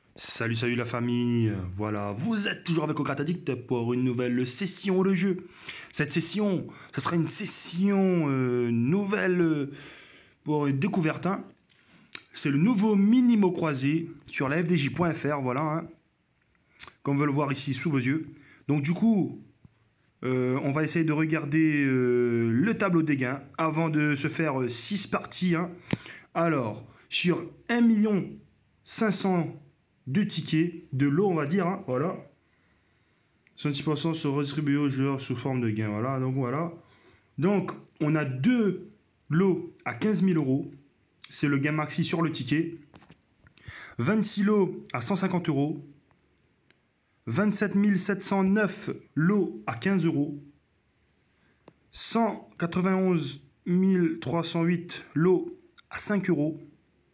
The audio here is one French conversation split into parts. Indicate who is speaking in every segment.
Speaker 1: Salut, salut la famille. Voilà, vous êtes toujours avec Ocrate Addict pour une nouvelle session de jeu. Cette session, ça sera une session nouvelle pour une découverte, hein. C'est le nouveau Minimo croisé sur la fdj.fr, voilà, hein, comme vous le voir ici sous vos yeux. Donc du coup, on va essayer de regarder le tableau des gains avant de se faire 6 parties, hein. Alors, sur 1 500 000 de tickets, de lot on va dire, hein, voilà. 70% sont redistribués aux joueurs sous forme de gain, voilà, donc voilà. Donc, on a deux lots à 15 000 euros, c'est le gain maxi sur le ticket. 26 lots à 150 euros. 27 709 lots à 15 euros. 191 308 lots à 5 euros.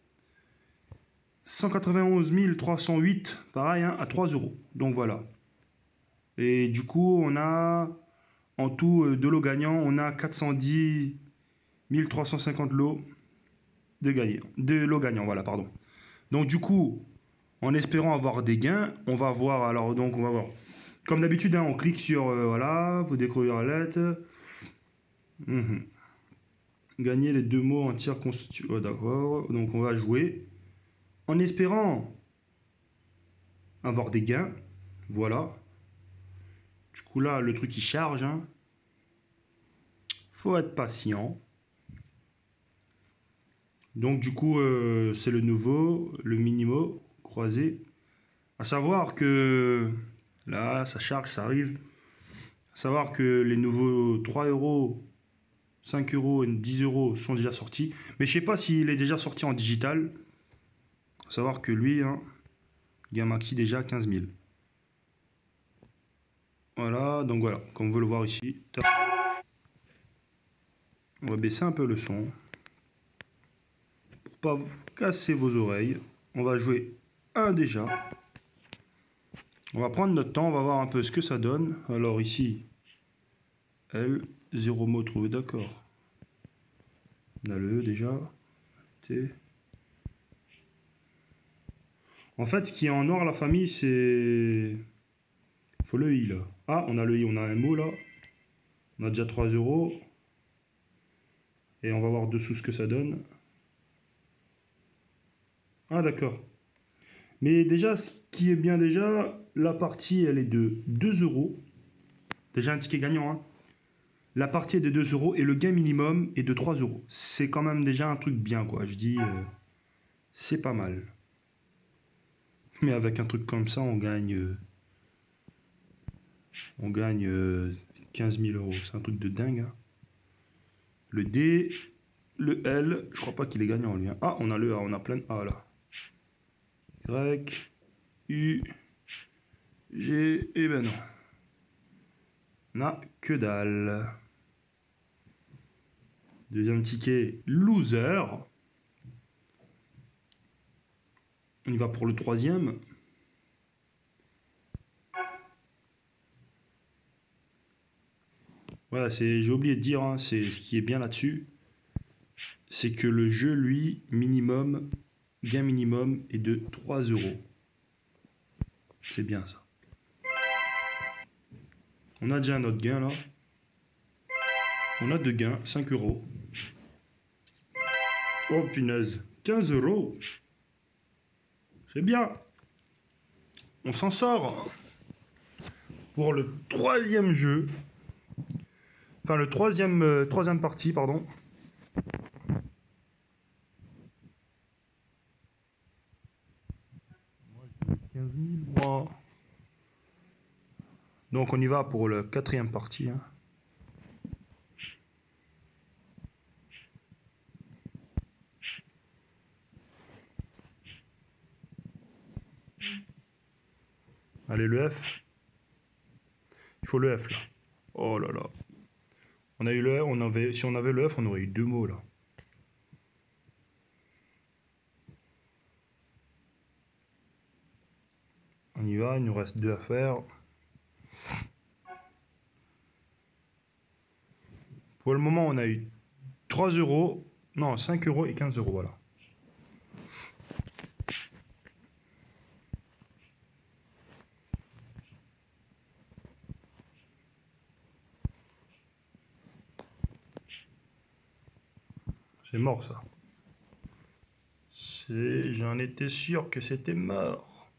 Speaker 1: 191 308, pareil, hein, à 3 euros. Donc voilà. Et du coup, on a en tout de lots gagnants, on a 410 350 lots de lots gagnants, voilà, pardon. Donc du coup, en espérant avoir des gains, on va voir, alors donc on va voir. Comme d'habitude, hein, on clique sur, voilà, vous découvrir la lettre. Gagner les deux mots entiers constitués, oh, d'accord. Donc on va jouer. En espérant avoir des gains, voilà. Du coup là, le truc il charge, hein. Faut être patient. Donc du coup, c'est le nouveau, le Minimo croisé. À savoir que là, ça charge, ça arrive. À savoir que les nouveaux 3 euros, 5 euros et 10 euros sont déjà sortis. Mais je sais pas s'il est déjà sorti en digital. À savoir que lui, hein, gain maxi déjà 15 000. Voilà, donc voilà, comme vous pouvez le voir ici. On va baisser un peu le son. Pour pas vous casser vos oreilles. On va jouer un déjà. On va prendre notre temps, on va voir un peu ce que ça donne. Alors ici, L, 0 mot trouvé, d'accord. On a le E déjà. T. En fait, ce qui est en noir, la famille, c'est... Faut le I, là. Ah, on a le I, on a un mot, là. On a déjà 3 euros. Et on va voir dessous ce que ça donne. Ah, d'accord. Mais déjà, ce qui est bien déjà, la partie, elle est de 2 euros. Déjà un ticket gagnant, hein. La partie est de 2 euros et le gain minimum est de 3 euros. C'est quand même déjà un truc bien, quoi. Je dis, c'est pas mal. Mais avec un truc comme ça, on gagne 15 000 euros. C'est un truc de dingue, hein. Le D, le L, je crois pas qu'il est gagnant, lui, hein. Ah, on a le A, on a plein de A, là. Y, U, G, et ben non. On a que dalle. Deuxième ticket, loser. On y va pour le troisième. Voilà, j'ai oublié de dire, hein, c'est ce qui est bien là-dessus. C'est que le jeu, lui, minimum, gain minimum est de 3 euros. C'est bien ça. On a déjà notre gain là. On a deux gains, 5 euros. Oh punaise, 15 euros. C'est bien. On s'en sort. Pour le troisième jeu. Enfin, le troisième partie, pardon. Moi, je veux 15 000, moi. Donc, on y va pour la quatrième partie, hein. Allez, le F. Il faut le F, là. Oh là là. On a eu le F, si on avait le F, on aurait eu deux mots, là. On y va, il nous reste deux à faire. Pour le moment, on a eu 3 euros. Non, 5 euros et 15 euros, voilà. C'est mort ça. J'en étais sûr que c'était mort.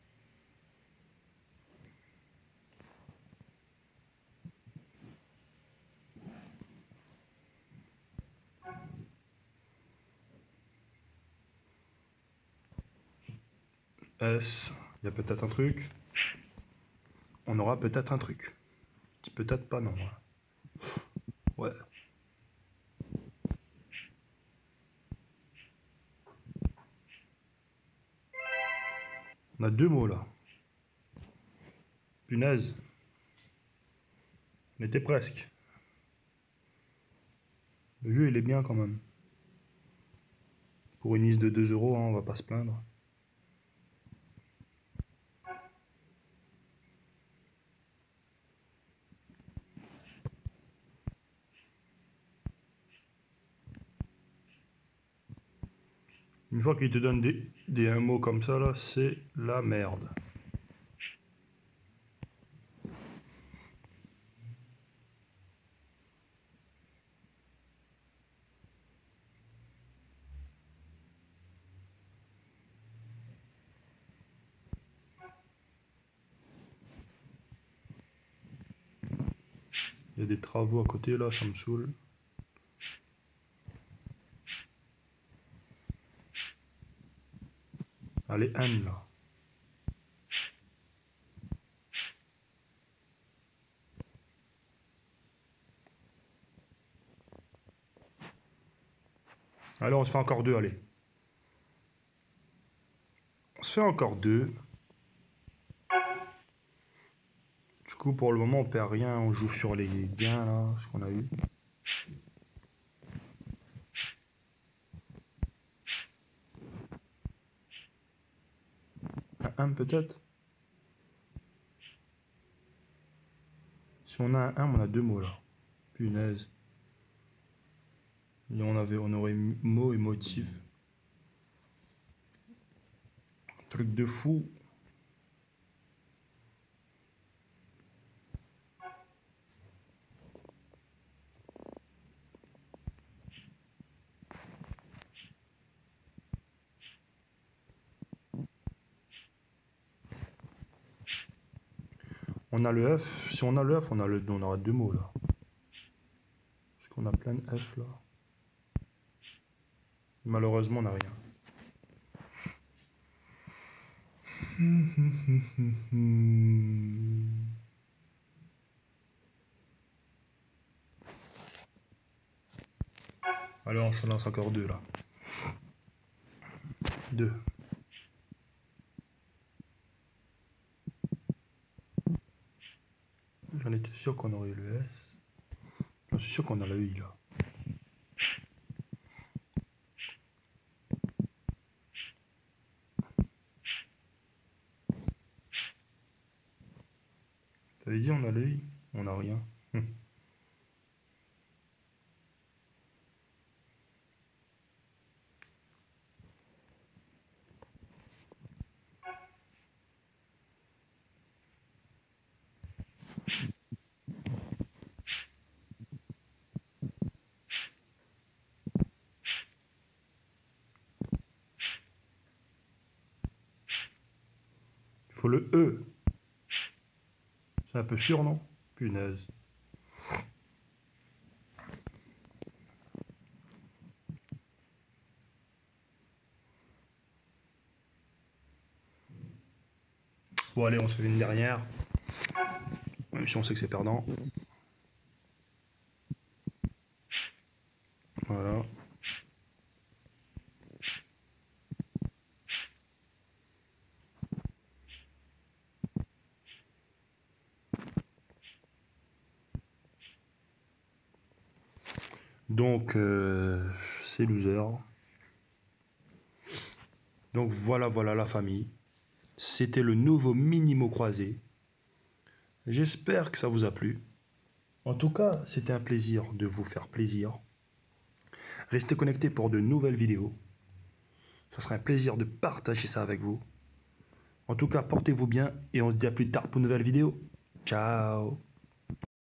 Speaker 1: S, il y a peut-être un truc. On aura peut-être un truc. Peut-être pas, non. Ouais. On a deux mots là. Punaise. On était presque. Le jeu il est bien quand même. Pour une mise de 2 euros, hein, on va pas se plaindre. Une fois qu'il te donne des un mot comme ça là, c'est la merde. Il y a des travaux à côté là, ça me saoule. Allez, N là. Allez, on se fait encore deux, allez. On se fait encore deux. Du coup, pour le moment, on perd rien. On joue sur les gains là, ce qu'on a eu. Un 1 peut-être. Si on a un 1, on a deux mots là. Punaise. Et on aurait mot et motif. Truc de fou. On a le F. Si on a le F, on aura deux mots là. Parce qu'on a plein de F là. Malheureusement, on n'a rien. Alors, je lance encore deux là. Deux. J'en étais sûr qu'on aurait eu le S. Je suis sûr qu'on a le I là. T'avais dit on a le I? On n'a rien. Il faut le E. C'est un peu sûr, non? Punaise. Bon, allez, on se fait une dernière. Même si on sait que c'est perdant. Voilà. Donc, c'est loser. Donc, voilà la famille. C'était le nouveau mini-mot croisé. J'espère que ça vous a plu. En tout cas, c'était un plaisir de vous faire plaisir. Restez connectés pour de nouvelles vidéos. Ce sera un plaisir de partager ça avec vous. En tout cas, portez-vous bien et on se dit à plus tard pour une nouvelle vidéo. Ciao!